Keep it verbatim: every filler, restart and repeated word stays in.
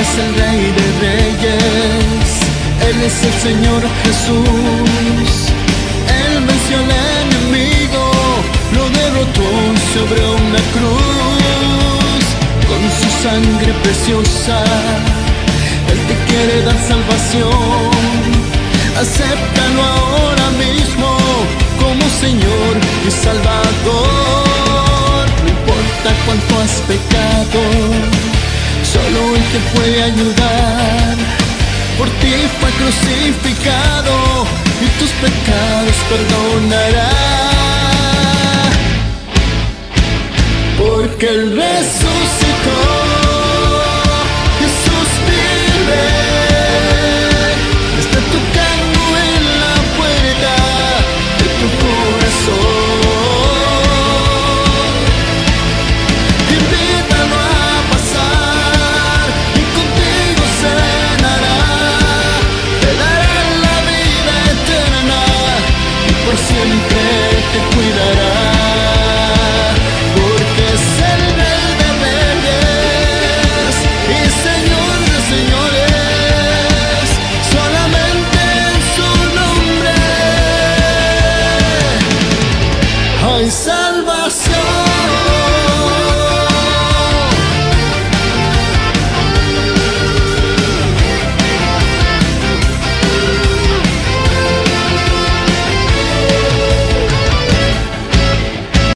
es el Rey de Reyes, Él es el Señor Jesús. Él venció al enemigo, lo derrotó sobre una cruz. Con su sangre preciosa, Él te quiere dar salvación. Acéptalo ahora mismo como Señor y Salvador. No importa cuánto has pecado, solo Él te puede ayudar. Por ti fue crucificado y tus pecados perdonará. Porque Él resucitó, Jesús vive. Está tocando en la puerta de tu corazón. Invítalo a pasar y contigo cenará. Te dará la vida eterna y por siempre te cuidará. Porque es el Rey de Reyes y Señor de señores, solamente en su nombre hay salvación.